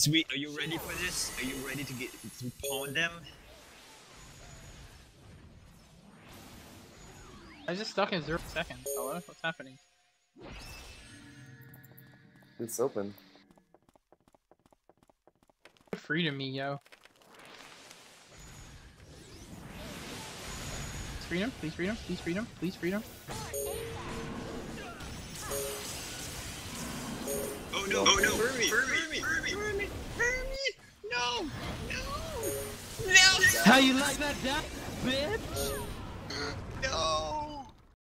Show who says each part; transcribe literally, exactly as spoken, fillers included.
Speaker 1: Sweet, are you ready for this? Are you ready to get to pawn them?
Speaker 2: I just stuck in zero seconds. Hello? What's happening?
Speaker 3: It's open.
Speaker 2: Freedom me, yo. Freedom, please freedom, please freedom, please freedom.
Speaker 1: Oh no, oh no, Furby, Furby, Furby, Furby, Furby, no, no, no.
Speaker 4: How you like that, bitch?